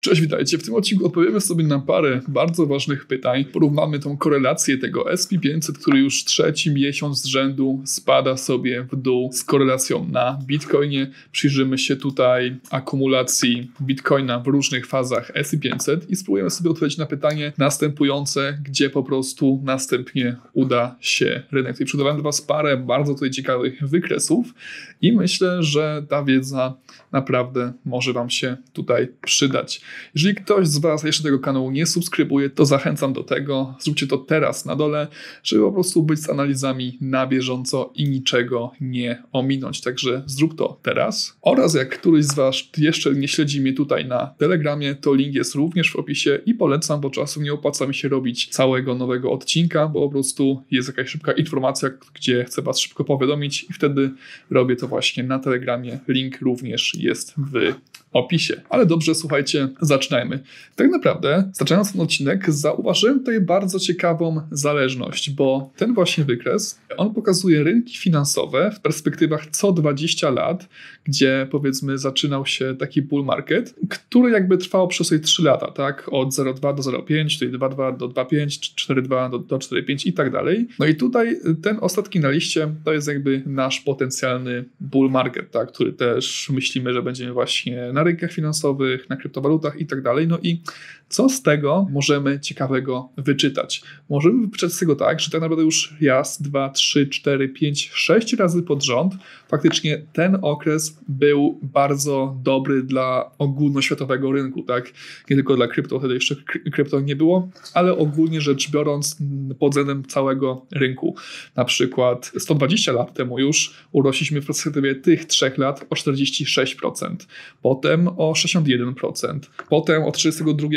Cześć, witajcie. W tym odcinku odpowiemy sobie na parę bardzo ważnych pytań. Porównamy tą korelację tego SP500, który już trzeci miesiąc z rzędu spada sobie w dół z korelacją na Bitcoinie. Przyjrzymy się tutaj akumulacji Bitcoina w różnych fazach SP500 i spróbujemy sobie odpowiedzieć na pytanie następujące, gdzie po prostu następnie uda się rynek. Tutaj przygotowałem dla Was parę bardzo tutaj ciekawych wykresów i myślę, że ta wiedza naprawdę może Wam się tutaj przydać. Jeżeli ktoś z Was jeszcze tego kanału nie subskrybuje, to zachęcam do tego. Zróbcie to teraz na dole, żeby po prostu być z analizami na bieżąco i niczego nie ominąć. Także zrób to teraz. Oraz jak któryś z Was jeszcze nie śledzi mnie tutaj na Telegramie, to link jest również w opisie i polecam, bo czasem nie opłaca mi się robić całego nowego odcinka, bo po prostu jest jakaś szybka informacja, gdzie chcę Was szybko powiadomić i wtedy robię to właśnie na Telegramie. Link również jest w opisie. Ale dobrze, słuchajcie, zaczynajmy. Tak naprawdę, zaczynając ten odcinek, zauważyłem tutaj bardzo ciekawą zależność, bo ten właśnie wykres, on pokazuje rynki finansowe w perspektywach co 20 lat, gdzie powiedzmy zaczynał się taki bull market, który jakby trwał przez 3 lata, tak? Od 0,2 do 0,5, czyli 2,2 do 2,5, 4,2 do 4,5 i tak dalej. No i tutaj ten ostatni na liście to jest jakby nasz potencjalny bull market, tak? Który też myślimy, że będziemy właśnie na rynkach finansowych, na kryptowalutach i tak dalej. No i co z tego możemy ciekawego wyczytać? Możemy wyczytać z tego tak, że tak naprawdę już raz, 2, 3, 4, 5, 6 razy pod rząd faktycznie ten okres był bardzo dobry dla ogólnoświatowego rynku, tak? Nie tylko dla krypto, wtedy jeszcze krypto nie było, ale ogólnie rzecz biorąc pod względem całego rynku. Na przykład 120 lat temu już urośliśmy w perspektywie tych 3 lat o 46%, potem o 61%, potem od 32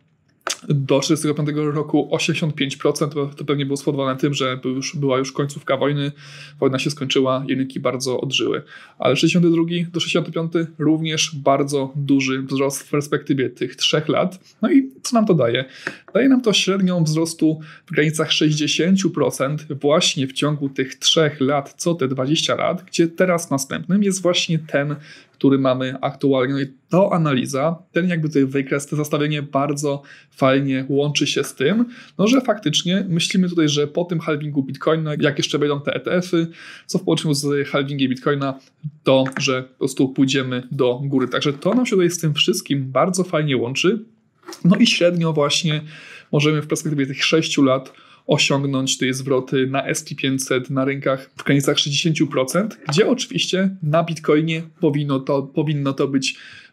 do 1945 roku 85%, to pewnie było spowodowane tym, że była już końcówka wojny, wojna się skończyła i rynki bardzo odżyły. Ale 62 do 65 również bardzo duży wzrost w perspektywie tych 3 lat. No i co nam to daje? Daje nam to średnią wzrostu w granicach 60% właśnie w ciągu tych 3 lat, co te 20 lat, gdzie teraz następnym jest właśnie ten, który mamy aktualnie. No i to analiza, ten jakby tutaj wykres, to zestawienie bardzo fajnie łączy się z tym, no że faktycznie myślimy tutaj, że po tym halvingu Bitcoina, jak jeszcze będą te ETF-y, co w połączeniu z halvingiem Bitcoina, to że po prostu pójdziemy do góry. Także to nam się tutaj z tym wszystkim bardzo fajnie łączy. No i średnio właśnie możemy w perspektywie tych 6 lat osiągnąć te zwroty na SP500 na rynkach w granicach 60%, gdzie oczywiście na Bitcoinie powinno to być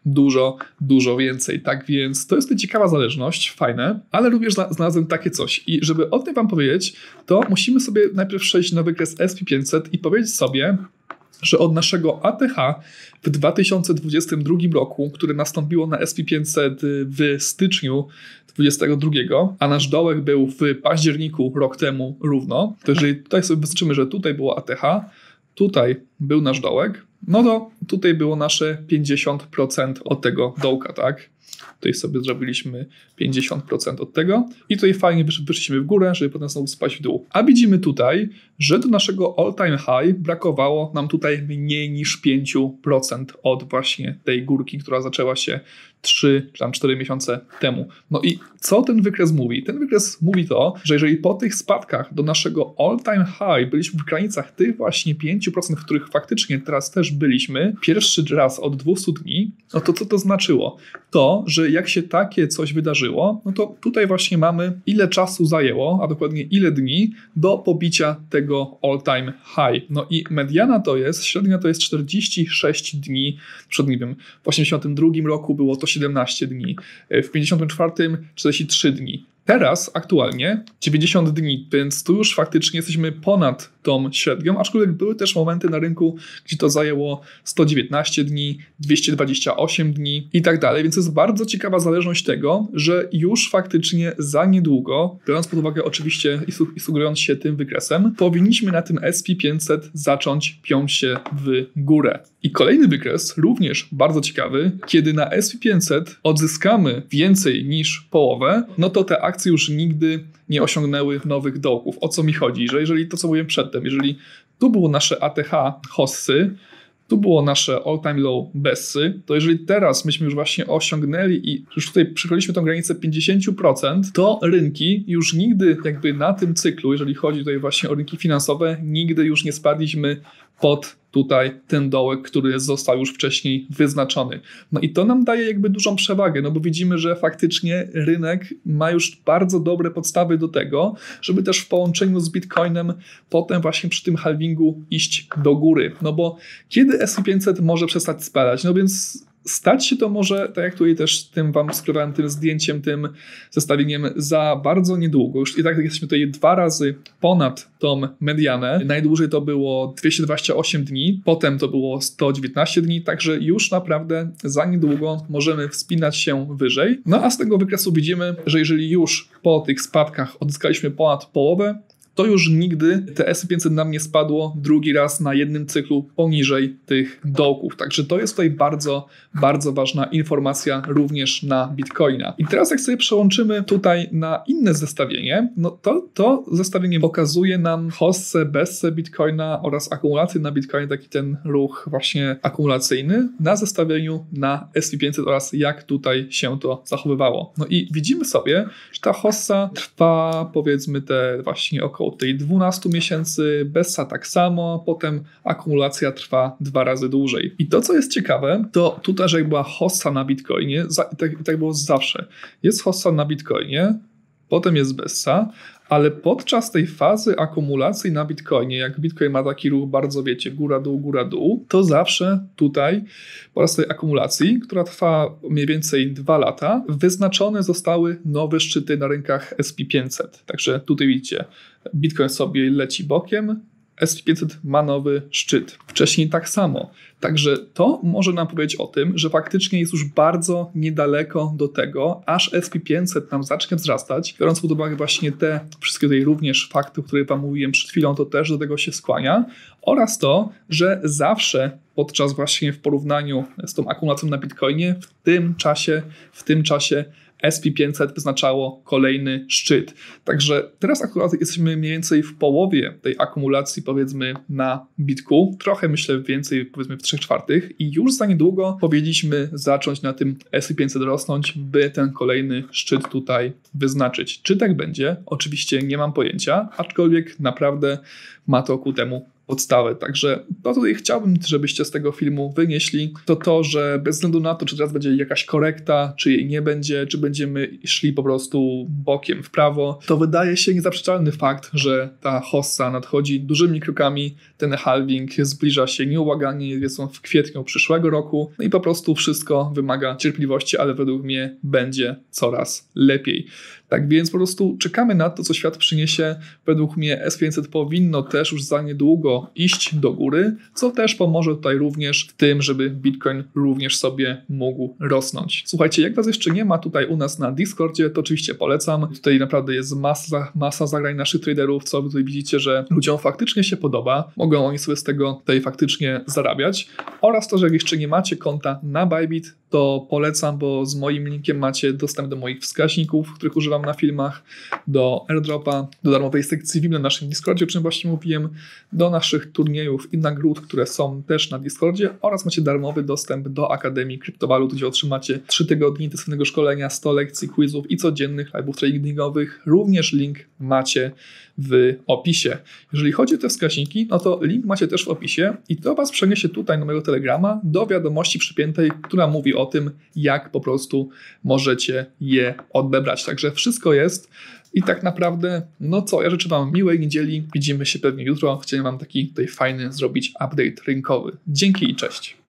dużo więcej. Tak więc to jest to ciekawa zależność, fajne, ale również znalazłem takie coś. I żeby o tym Wam powiedzieć, to musimy sobie najpierw przejść na wykres SP500 i powiedzieć sobie, że od naszego ATH w 2022 roku, które nastąpiło na SP500 w styczniu 2022, a nasz dołek był w październiku rok temu równo, to jeżeli tutaj sobie wyznaczymy, że tutaj było ATH, tutaj był nasz dołek, no to tutaj było nasze 50% od tego dołka, tak? Tutaj sobie zrobiliśmy 50% od tego i tutaj fajnie wyszliśmy w górę, żeby potem znowu spaść w dół. A widzimy tutaj, że do naszego all-time high brakowało nam tutaj mniej niż 5% od właśnie tej górki, która zaczęła się 3 czy tam 4 miesiące temu. No i co ten wykres mówi? Ten wykres mówi to, że jeżeli po tych spadkach do naszego all-time high byliśmy w granicach tych właśnie 5%, w których faktycznie teraz też byliśmy, pierwszy raz od 200 dni, no to co to znaczyło? To, że jak się takie coś wydarzyło, no to tutaj właśnie mamy ile czasu zajęło, a dokładnie ile dni do pobicia tego all-time high. No i mediana to jest, średnia to jest 46 dni, przed nie wiem, w 82 roku było to 17 dni, w 54 43 dni. Teraz aktualnie 90 dni, więc tu już faktycznie jesteśmy ponad tą średnią, aczkolwiek były też momenty na rynku, gdzie to zajęło 119 dni, 228 dni i tak dalej, więc jest bardzo ciekawa zależność tego, że już faktycznie za niedługo, biorąc pod uwagę oczywiście i sugerując się tym wykresem, powinniśmy na tym SP500 zacząć piąć się w górę. I kolejny wykres, również bardzo ciekawy, kiedy na SP500 odzyskamy więcej niż połowę, no to te akcje już nigdy nie osiągnęły nowych dołków. O co mi chodzi? Że jeżeli to, co mówiłem przedtem, jeżeli tu było nasze ATH hossy, Tu było nasze all time low Bessy, to jeżeli teraz myśmy już właśnie osiągnęli i już tutaj przekroczyliśmy tą granicę 50%, to rynki już nigdy jakby na tym cyklu, jeżeli chodzi tutaj właśnie o rynki finansowe, nigdy już nie spadliśmy pod tutaj ten dołek, który został już wcześniej wyznaczony. No i to nam daje jakby dużą przewagę, no bo widzimy, że faktycznie rynek ma już bardzo dobre podstawy do tego, żeby też w połączeniu z Bitcoinem potem właśnie przy tym halvingu iść do góry. No bo kiedy S&P 500 może przestać spadać? No więc stać się to może, tak jak tutaj też tym wam skrywałem tym zdjęciem, tym zestawieniem za bardzo niedługo. Już i tak jesteśmy tutaj 2 razy ponad tą medianę. Najdłużej to było 228 dni, potem to było 119 dni, także już naprawdę za niedługo możemy wspinać się wyżej. No a z tego wykresu widzimy, że jeżeli już po tych spadkach odzyskaliśmy ponad połowę, to już nigdy te S&P 500 nam nie spadło drugi raz na jednym cyklu poniżej tych dołków. Także to jest tutaj bardzo, bardzo ważna informacja również na Bitcoina. I teraz jak sobie przełączymy tutaj na inne zestawienie, no to zestawienie pokazuje nam hossę, bessę Bitcoina oraz akumulację na Bitcoinie, taki ten ruch właśnie akumulacyjny na zestawieniu na S&P 500 oraz jak tutaj się to zachowywało. No i widzimy sobie, że ta hossa trwa powiedzmy te właśnie około tej 12 miesięcy, bessa tak samo, potem akumulacja trwa 2 razy dłużej. I to, co jest ciekawe, to tutaj, że jak była hossa na Bitcoinie, tak było zawsze. Jest hossa na Bitcoinie, potem jest bessa, ale podczas tej fazy akumulacji na Bitcoinie, jak Bitcoin ma taki ruch bardzo, wiecie, góra, dół, to zawsze tutaj podczas tej akumulacji, która trwa mniej więcej 2 lata, wyznaczone zostały nowe szczyty na rynkach S&P 500. Także tutaj widzicie, Bitcoin sobie leci bokiem, S&P 500 ma nowy szczyt. Wcześniej tak samo. Także to może nam powiedzieć o tym, że faktycznie jest już bardzo niedaleko do tego, aż S&P 500 nam zacznie wzrastać. Biorąc pod uwagę właśnie te wszystkie tutaj również fakty, o których wam mówiłem przed chwilą, to też do tego się skłania. Oraz to, że zawsze podczas właśnie w porównaniu z tą akumulacją na Bitcoinie w tym czasie S&P 500 wyznaczało kolejny szczyt. Także teraz akurat jesteśmy mniej więcej w połowie tej akumulacji, powiedzmy, na Bitku. Trochę myślę więcej, powiedzmy w 3/4 i już za niedługo powinniśmy zacząć na tym S&P 500 rosnąć, by ten kolejny szczyt tutaj wyznaczyć. Czy tak będzie? Oczywiście nie mam pojęcia, aczkolwiek naprawdę ma to ku temu podstawę. Także to tutaj chciałbym, żebyście z tego filmu wynieśli, to, że bez względu na to, czy teraz będzie jakaś korekta, czy jej nie będzie, czy będziemy szli po prostu bokiem w prawo, to wydaje się niezaprzeczalny fakt, że ta hossa nadchodzi dużymi krokami, ten halving zbliża się nieubłaganie, jest on w kwietniu przyszłego roku, no i po prostu wszystko wymaga cierpliwości, ale według mnie będzie coraz lepiej. Tak więc po prostu czekamy na to, co świat przyniesie. Według mnie S&P 500 powinno też już za niedługo iść do góry, co też pomoże tutaj również w tym, żeby Bitcoin również sobie mógł rosnąć. Słuchajcie, jak was jeszcze nie ma tutaj u nas na Discordzie, to oczywiście polecam. Tutaj naprawdę jest masa zagrań naszych traderów, co wy tutaj widzicie, że ludziom faktycznie się podoba. Mogą oni sobie z tego tutaj faktycznie zarabiać. Oraz to, że jak jeszcze nie macie konta na Bybit, to polecam, bo z moim linkiem macie dostęp do moich wskaźników, których używam na filmach, do airdropa, do darmowej sekcji VIP na naszym Discordzie, o czym właśnie mówiłem, do naszych turniejów i nagród, które są też na Discordzie oraz macie darmowy dostęp do Akademii Kryptowalut, gdzie otrzymacie 3 tygodnie intensywnego szkolenia, 100 lekcji, quizów i codziennych live'ów tradingowych. Również link macie w opisie. Jeżeli chodzi o te wskaźniki, no to link macie też w opisie i to was przeniesie tutaj na mojego Telegrama do wiadomości przypiętej, która mówi o tym, jak po prostu możecie je odebrać. Także wszystko jest i tak naprawdę, no co, ja życzę wam miłej niedzieli, widzimy się pewnie jutro. Chciałem wam taki tutaj fajny zrobić update rynkowy. Dzięki i cześć.